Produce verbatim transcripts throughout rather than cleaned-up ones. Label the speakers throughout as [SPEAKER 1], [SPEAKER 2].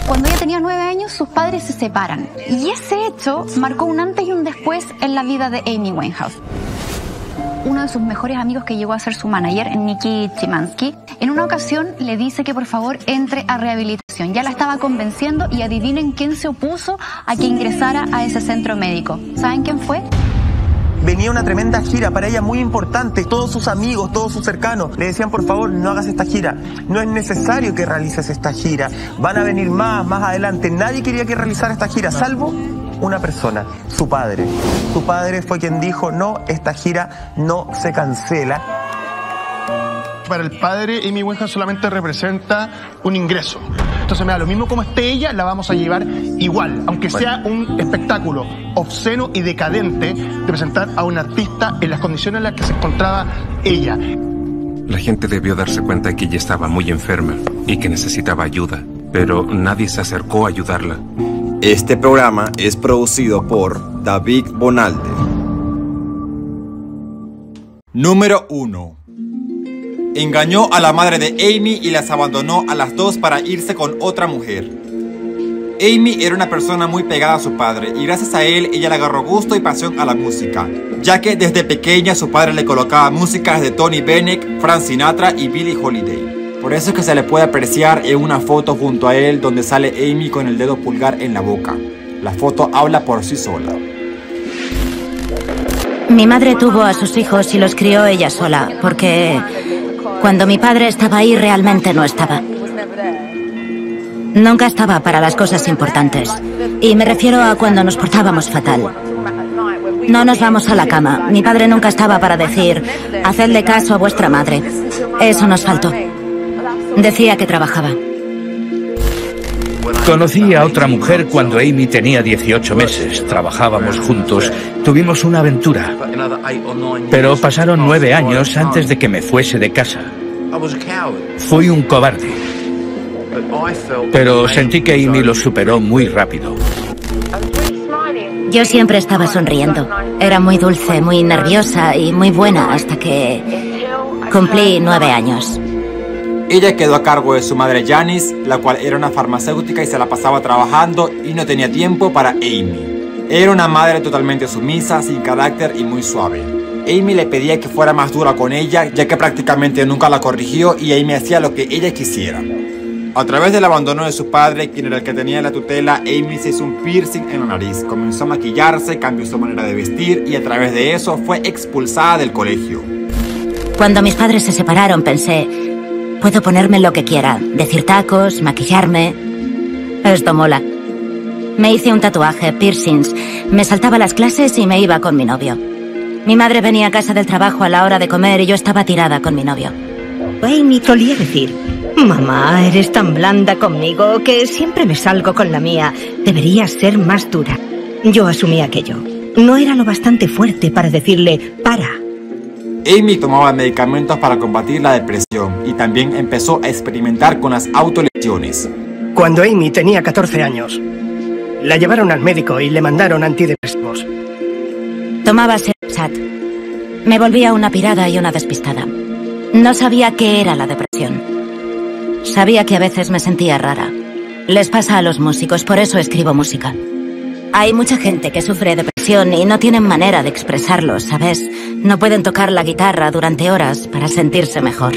[SPEAKER 1] Cuando ella tenía nueve años, sus padres se separan. Y ese hecho marcó un antes y un después en la vida de Amy Winehouse. Uno de sus mejores amigos, que llegó a ser su manager, Nicky Chimansky, en una ocasión le dice que por favor entre a rehabilitación. Ya la estaba convenciendo y adivinen quién se opuso a que ingresara a ese centro médico. ¿Saben quién fue?
[SPEAKER 2] Venía una tremenda gira para ella muy importante. Todos sus amigos, todos sus cercanos le decían, por favor, no hagas esta gira. No es necesario que realices esta gira. Van a venir más, más adelante. Nadie quería que realizara esta gira, salvo una persona, su padre. Su padre fue quien dijo, no, esta gira no se cancela.
[SPEAKER 3] Para el padre, Amy Winehouse solamente representa un ingreso. Entonces me da lo mismo como esté ella, la vamos a llevar igual, aunque sea un espectáculo obsceno y decadente de presentar a un artista en las condiciones en las que se encontraba ella.
[SPEAKER 4] La gente debió darse cuenta de que ella estaba muy enferma y que necesitaba ayuda, pero nadie se acercó a ayudarla.
[SPEAKER 5] Este programa es producido por David Bonalde. Número uno. Engañó a la madre de Amy y las abandonó a las dos para irse con otra mujer. Amy era una persona muy pegada a su padre y gracias a él ella le agarró gusto y pasión a la música, ya que desde pequeña su padre le colocaba músicas de Tony Bennett, Frank Sinatra y Billie Holiday. Por eso es que se le puede apreciar en una foto junto a él donde sale Amy con el dedo pulgar en la boca. La foto habla por sí sola.
[SPEAKER 6] Mi madre tuvo a sus hijos y los crió ella sola, porque cuando mi padre estaba ahí realmente no estaba. Nunca estaba para las cosas importantes. Y me refiero a cuando nos portábamos fatal. No nos vamos a la cama. Mi padre nunca estaba para decir, hacedle caso a vuestra madre. Eso nos faltó. Decía que trabajaba.
[SPEAKER 7] Conocí a otra mujer cuando Amy tenía dieciocho meses. Trabajábamos juntos. Tuvimos una aventura. Pero pasaron nueve años antes de que me fuese de casa. Fui un cobarde. Pero sentí que Amy lo superó muy rápido.
[SPEAKER 6] Yo siempre estaba sonriendo. Era muy dulce, muy nerviosa y muy buena hasta que cumplí nueve años.
[SPEAKER 5] Ella quedó a cargo de su madre Janice, la cual era una farmacéutica y se la pasaba trabajando y no tenía tiempo para Amy. Era una madre totalmente sumisa, sin carácter y muy suave. Amy le pedía que fuera más dura con ella, ya que prácticamente nunca la corrigió y Amy hacía lo que ella quisiera. A través del abandono de su padre, quien era el que tenía la tutela, Amy se hizo un piercing en la nariz, comenzó a maquillarse, cambió su manera de vestir y a través de eso fue expulsada del colegio.
[SPEAKER 6] Cuando mis padres se separaron pensé, puedo ponerme lo que quiera, decir tacos, maquillarme. Esto mola. Me hice un tatuaje, piercings, me saltaba las clases y me iba con mi novio. Mi madre venía a casa del trabajo a la hora de comer y yo estaba tirada con mi novio.
[SPEAKER 8] Amy solía decir, mamá, eres tan blanda conmigo que siempre me salgo con la mía. Deberías ser más dura. Yo asumí aquello. No era lo bastante fuerte para decirle, para.
[SPEAKER 5] Amy tomaba medicamentos para combatir la depresión y también empezó a experimentar con las autolesiones.
[SPEAKER 9] Cuando Amy tenía catorce años, la llevaron al médico y le mandaron antidepresivos.
[SPEAKER 6] Tomaba Serosat. Me volvía una pirada y una despistada. No sabía qué era la depresión. Sabía que a veces me sentía rara. Les pasa a los músicos, por eso escribo música. Hay mucha gente que sufre depresión y no tienen manera de expresarlo, ¿sabes? No pueden tocar la guitarra durante horas para sentirse mejor.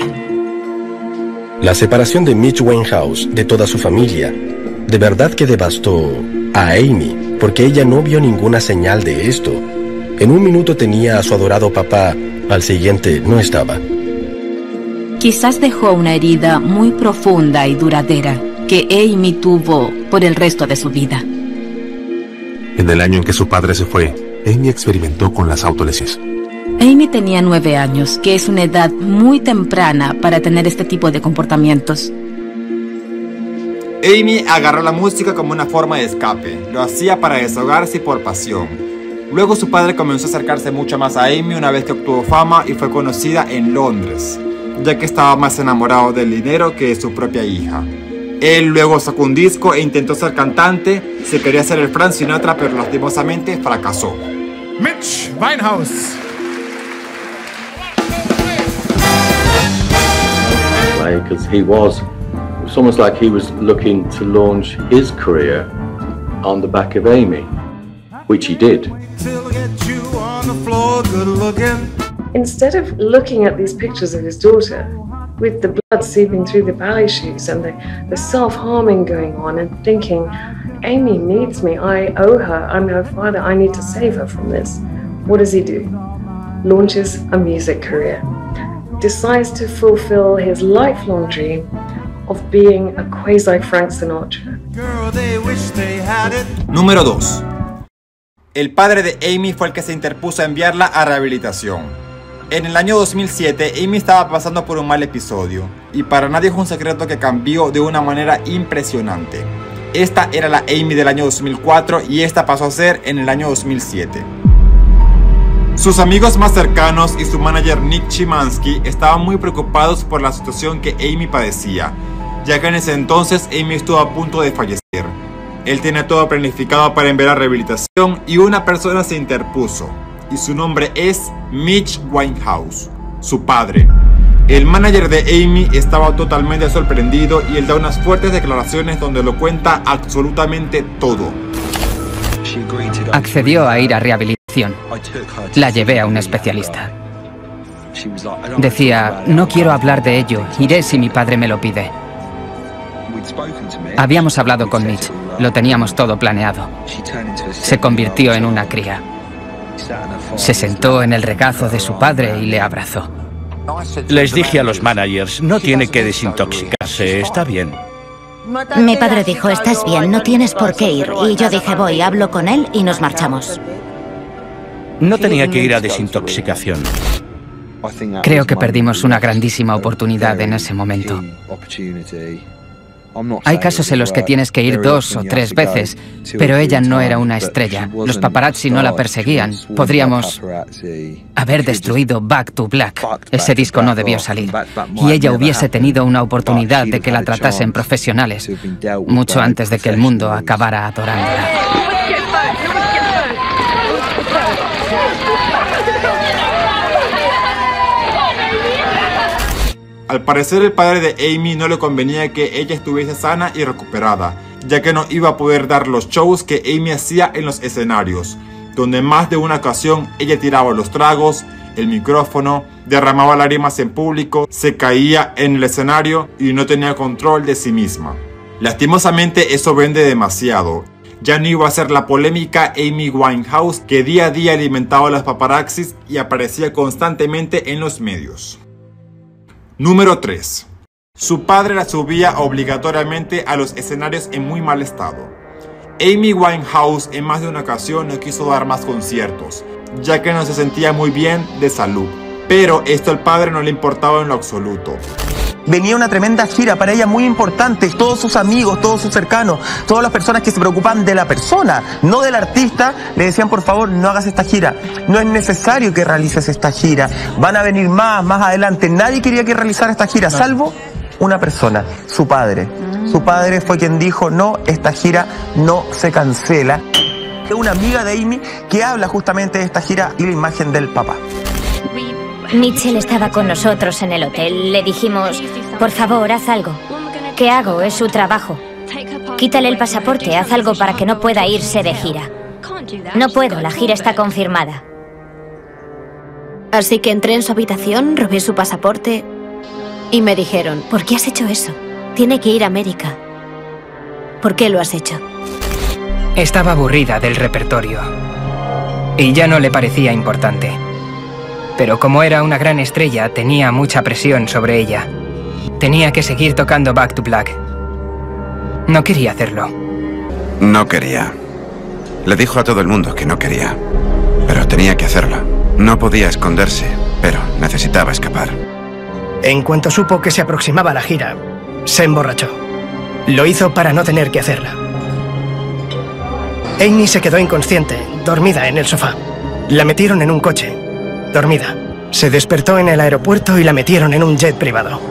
[SPEAKER 10] La separación de Mitch Winehouse de toda su familia de verdad que devastó a Amy, porque ella no vio ninguna señal de esto. En un minuto tenía a su adorado papá, al siguiente no estaba.
[SPEAKER 11] Quizás dejó una herida muy profunda y duradera que Amy tuvo por el resto de su vida.
[SPEAKER 4] En el año en que su padre se fue, Amy experimentó con las autolesiones.
[SPEAKER 11] Amy tenía nueve años, que es una edad muy temprana para tener este tipo de comportamientos.
[SPEAKER 5] Amy agarró la música como una forma de escape. Lo hacía para desahogarse y por pasión. Luego su padre comenzó a acercarse mucho más a Amy una vez que obtuvo fama y fue conocida en Londres, ya que estaba más enamorado del dinero que de su propia hija. Él luego sacó un disco e intentó ser cantante, se quería hacer el Frank Sinatra, pero lastimosamente fracasó.
[SPEAKER 12] Mitch Winehouse.
[SPEAKER 13] Because he was was almost like he was looking to launch his career on the back of Amy, which he did.
[SPEAKER 14] Instead of looking at these pictures of his daughter, with the blood seeping through the ballet shoes and the, the self-harming going on, and thinking, Amy needs me, I owe her, I'm her father, I need to save her from this. What does he do? Launches a music career. Decides to fulfill his lifelong dream of being a quasi-Frank Sinatra.
[SPEAKER 5] Número dos. El padre de Amy fue el que se interpuso a enviarla a rehabilitación. En el año dos mil siete, Amy estaba pasando por un mal episodio, y para nadie es un secreto que cambió de una manera impresionante. Esta era la Amy del año dos mil cuatro y esta pasó a ser en el año dos mil siete. Sus amigos más cercanos y su manager Nick Chimansky estaban muy preocupados por la situación que Amy padecía, ya que en ese entonces Amy estuvo a punto de fallecer. Él tenía todo planificado para enviar a rehabilitación y una persona se interpuso, y su nombre es Mitch Winehouse, su padre. El manager de Amy estaba totalmente sorprendido y él da unas fuertes declaraciones donde lo cuenta absolutamente todo.
[SPEAKER 15] Accedió a ir a rehabilitación. La llevé a un especialista. Decía, no quiero hablar de ello, iré si mi padre me lo pide. Habíamos hablado con Mitch, lo teníamos todo planeado. Se convirtió en una cría. Se sentó en el regazo de su padre y le abrazó.
[SPEAKER 7] Les dije a los managers, no tiene que desintoxicarse, está bien.
[SPEAKER 6] Mi padre dijo, estás bien, no tienes por qué ir. Y yo dije, voy, hablo con él y nos marchamos.
[SPEAKER 7] No tenía que ir a desintoxicación.
[SPEAKER 15] Creo que perdimos una grandísima oportunidad en ese momento. Hay casos en los que tienes que ir dos o tres veces, pero ella no era una estrella. Los paparazzi no la perseguían. Podríamos haber destruido Back to Black. Ese disco no debió salir. Y ella hubiese tenido una oportunidad de que la tratasen profesionales, mucho antes de que el mundo acabara adorándola.
[SPEAKER 5] Al parecer el padre de Amy no le convenía que ella estuviese sana y recuperada, ya que no iba a poder dar los shows que Amy hacía en los escenarios, donde en más de una ocasión ella tiraba los tragos, el micrófono, derramaba lágrimas en público, se caía en el escenario y no tenía control de sí misma. Lastimosamente eso vende demasiado. Ya no iba a ser la polémica Amy Winehouse que día a día alimentaba a los paparazzis y aparecía constantemente en los medios. Número tres. Su padre la subía obligatoriamente a los escenarios en muy mal estado. Amy Winehouse en más de una ocasión no quiso dar más conciertos, ya que no se sentía muy bien de salud. Pero esto al padre no le importaba en lo absoluto.
[SPEAKER 2] Venía una tremenda gira para ella muy importante, todos sus amigos, todos sus cercanos, todas las personas que se preocupan de la persona, no del artista, le decían por favor no hagas esta gira, no es necesario que realices esta gira, van a venir más, más adelante, nadie quería que realizara esta gira, salvo una persona, su padre. Su padre fue quien dijo no, esta gira no se cancela. Una amiga de Amy que habla justamente de esta gira y la imagen del papá.
[SPEAKER 16] Mitchell estaba con nosotros en el hotel. Le dijimos, por favor, haz algo. ¿Qué hago? Es su trabajo. Quítale el pasaporte, haz algo para que no pueda irse de gira. No puedo, la gira está confirmada.
[SPEAKER 17] Así que entré en su habitación, robé su pasaporte y me dijeron, ¿por qué has hecho eso? Tiene que ir a América. ¿Por qué lo has hecho?
[SPEAKER 15] Estaba aburrida del repertorio y ya no le parecía importante. Pero como era una gran estrella, tenía mucha presión sobre ella. Tenía que seguir tocando Back to Black. No quería hacerlo.
[SPEAKER 18] No quería. Le dijo a todo el mundo que no quería. Pero tenía que hacerlo. No podía esconderse, pero necesitaba escapar.
[SPEAKER 9] En cuanto supo que se aproximaba la gira, se emborrachó. Lo hizo para no tener que hacerla. Amy se quedó inconsciente, dormida en el sofá. La metieron en un coche. Dormida. Se despertó en el aeropuerto y la metieron en un jet privado.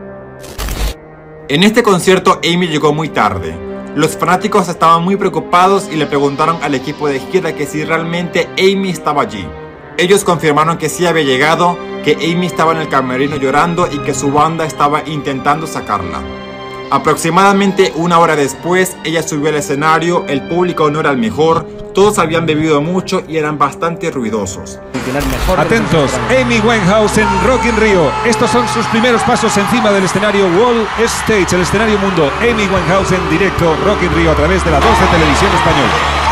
[SPEAKER 5] En este concierto Amy llegó muy tarde. Los fanáticos estaban muy preocupados y le preguntaron al equipo de gira que si realmente Amy estaba allí. Ellos confirmaron que sí había llegado, que Amy estaba en el camerino llorando y que su banda estaba intentando sacarla. Aproximadamente una hora después, ella subió al escenario, el público no era el mejor, todos habían bebido mucho y eran bastante ruidosos.
[SPEAKER 19] Atentos, Amy Winehouse en Rock in Rio. Estos son sus primeros pasos encima del escenario World Stage, el escenario mundo. Amy Winehouse en directo, Rock in Rio a través de la dos de Televisión Española.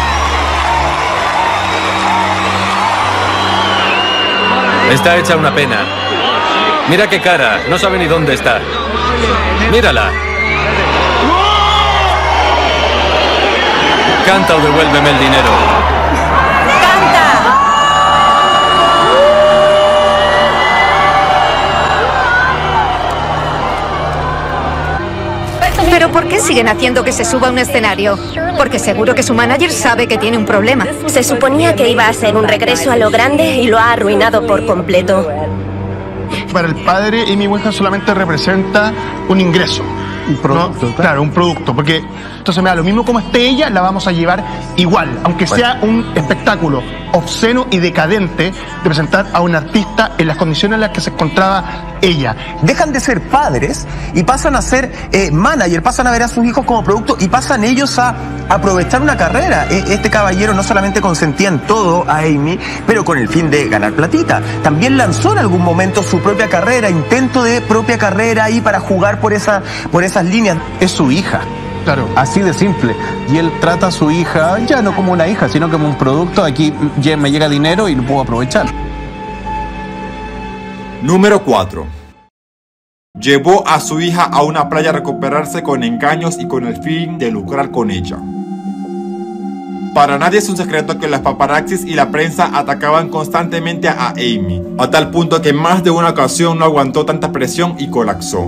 [SPEAKER 20] Está hecha una pena. Mira qué cara, no sabe ni dónde está. Mírala. Canta o devuélveme el dinero.
[SPEAKER 8] ¿Pero por qué siguen haciendo que se suba a un escenario? Porque seguro que su manager sabe que tiene un problema.
[SPEAKER 21] Se suponía que iba a ser un regreso a lo grande y lo ha arruinado por completo.
[SPEAKER 3] Para el padre, Amy Winehouse solamente representa un ingreso. Un producto, ¿no? Claro, un producto, porque entonces me da lo mismo como esté ella, la vamos a llevar igual, aunque sea un espectáculo obsceno y decadente de presentar a un artista en las condiciones en las que se encontraba ella.
[SPEAKER 2] Dejan de ser padres y pasan a ser eh, manager, pasan a ver a sus hijos como producto y pasan ellos a aprovechar una carrera. Este caballero no solamente consentía en todo a Amy, pero con el fin de ganar platita. También lanzó en algún momento su propia carrera, intento de propia carrera ahí para jugar por, esa, por esas líneas.
[SPEAKER 22] Es su hija. Claro, así de simple. Y él trata a su hija ya no como una hija, sino como un producto. Aquí ya me llega dinero y lo puedo aprovechar.
[SPEAKER 5] Número cuatro. Llevó a su hija a una playa a recuperarse con engaños y con el fin de lucrar con ella. Para nadie es un secreto que los paparazzis y la prensa atacaban constantemente a Amy, a tal punto que en más de una ocasión no aguantó tanta presión y colapsó.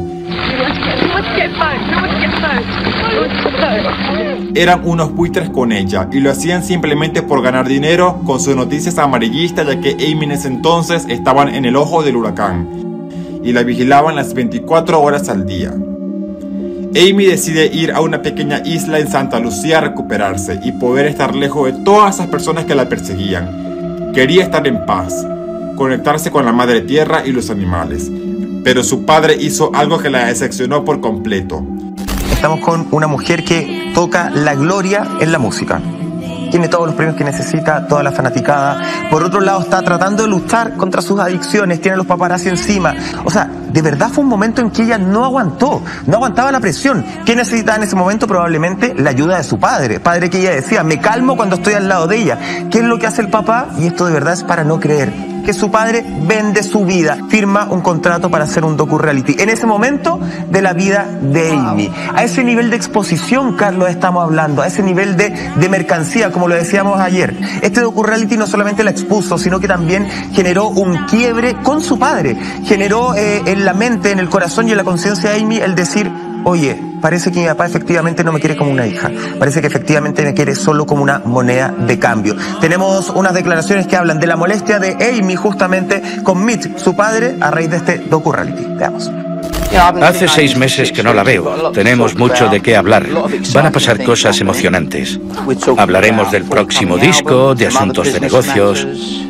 [SPEAKER 5] Eran unos buitres con ella y lo hacían simplemente por ganar dinero con sus noticias amarillistas, ya que Amy en ese entonces estaban en el ojo del huracán y la vigilaban las veinticuatro horas al día. Amy decide ir a una pequeña isla en Santa Lucía a recuperarse y poder estar lejos de todas esas personas que la perseguían. Quería estar en paz, conectarse con la madre tierra y los animales, pero su padre hizo algo que la decepcionó por completo.
[SPEAKER 2] Estamos con una mujer que toca la gloria en la música. Tiene todos los premios que necesita, toda la fanaticada. Por otro lado, está tratando de luchar contra sus adicciones, tiene los paparazzi encima. O sea, de verdad fue un momento en que ella no aguantó, no aguantaba la presión. ¿Qué necesitaba en ese momento? Probablemente la ayuda de su padre. Padre que ella decía, me calmo cuando estoy al lado de ella. ¿Qué es lo que hace el papá? Y esto de verdad es para no creer. Que su padre vende su vida, firma un contrato para hacer un docu-reality. En ese momento de la vida de Amy. A ese nivel de exposición, Carlos, estamos hablando, a ese nivel de, de mercancía, como lo decíamos ayer. Este docu-reality no solamente la expuso, sino que también generó un quiebre con su padre. Generó eh, en la mente, en el corazón y en la conciencia de Amy el decir, oye, parece que mi papá efectivamente no me quiere como una hija. Parece que efectivamente me quiere solo como una moneda de cambio. Tenemos unas declaraciones que hablan de la molestia de Amy justamente con Mitch, su padre, a raíz de este docu-reality. Veamos.
[SPEAKER 7] Hace seis meses que no la veo. Tenemos mucho de qué hablar. Van a pasar cosas emocionantes. Hablaremos del próximo disco, de asuntos de negocios.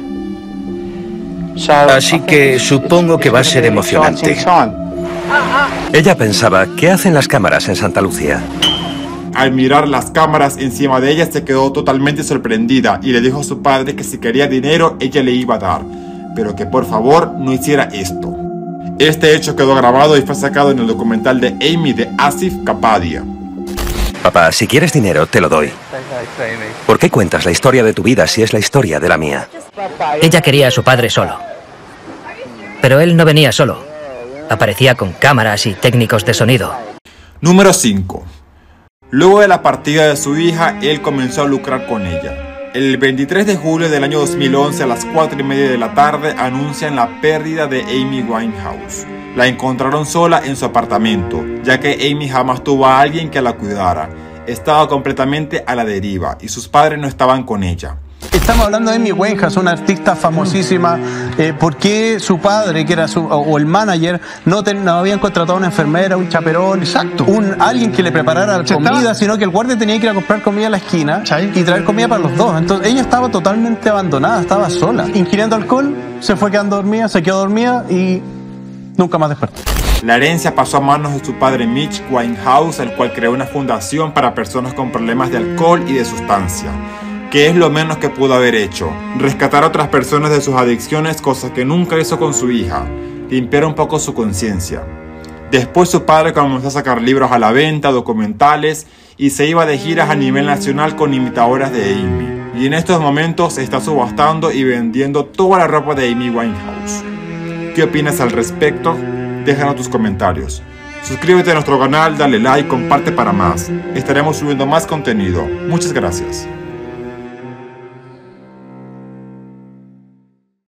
[SPEAKER 7] Así que supongo que va a ser emocionante.
[SPEAKER 23] Ella pensaba, ¿qué hacen las cámaras en Santa Lucía?
[SPEAKER 5] Al mirar las cámaras encima de ella se quedó totalmente sorprendida y le dijo a su padre que si quería dinero ella le iba a dar, pero que por favor no hiciera esto. Este hecho quedó grabado y fue sacado en el documental de Amy de Asif Kapadia.
[SPEAKER 23] Papá, si quieres dinero te lo doy. ¿Por qué cuentas la historia de tu vida si es la historia de la mía?
[SPEAKER 24] Ella quería a su padre solo. Pero él no venía solo. Aparecía con cámaras y técnicos de sonido.
[SPEAKER 5] Número cinco. Luego de la partida de su hija, él comenzó a lucrar con ella. El veintitrés de julio del año dos mil once a las cuatro y media de la tarde anuncian la pérdida de Amy Winehouse. La encontraron sola en su apartamento, ya que Amy jamás tuvo a alguien que la cuidara. Estaba completamente a la deriva y sus padres no estaban con ella.
[SPEAKER 22] Estamos hablando de Amy Winehouse, una artista famosísima. Eh, ¿Por qué su padre, que era su, o, o el manager, no, ten, no habían contratado a una enfermera, un chaperón, exacto, un alguien que le preparara la comida, estaba... sino que el guardia tenía que ir a comprar comida a la esquina ¿sí? y traer comida para los dos? Entonces ella estaba totalmente abandonada, estaba sola, ingiriendo alcohol, se fue quedando dormida, se quedó dormida y nunca más despertó.
[SPEAKER 5] La herencia pasó a manos de su padre Mitch Winehouse, el cual creó una fundación para personas con problemas de alcohol y de sustancia, que es lo menos que pudo haber hecho. Rescatar a otras personas de sus adicciones, cosa que nunca hizo con su hija. Limpiar un poco su conciencia. Después su padre comenzó a sacar libros a la venta, documentales, y se iba de giras a nivel nacional con imitadoras de Amy. Y en estos momentos está subastando y vendiendo toda la ropa de Amy Winehouse. ¿Qué opinas al respecto? Déjanos tus comentarios. Suscríbete a nuestro canal, dale like, comparte para más. Estaremos subiendo más contenido. Muchas gracias.